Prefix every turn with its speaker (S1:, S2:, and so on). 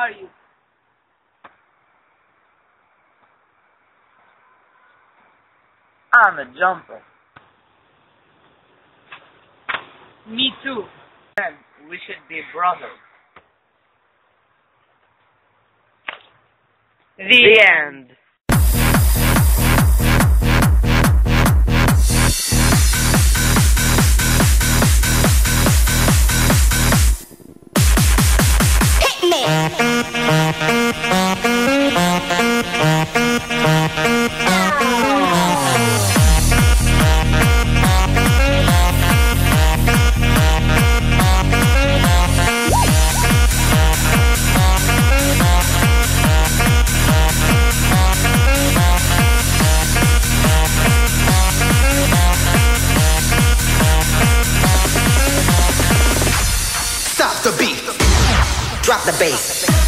S1: are you?
S2: I'm a jumper.
S1: Me too.
S2: Then we should be brothers. The end.
S3: Stop the beat. Drop the bass.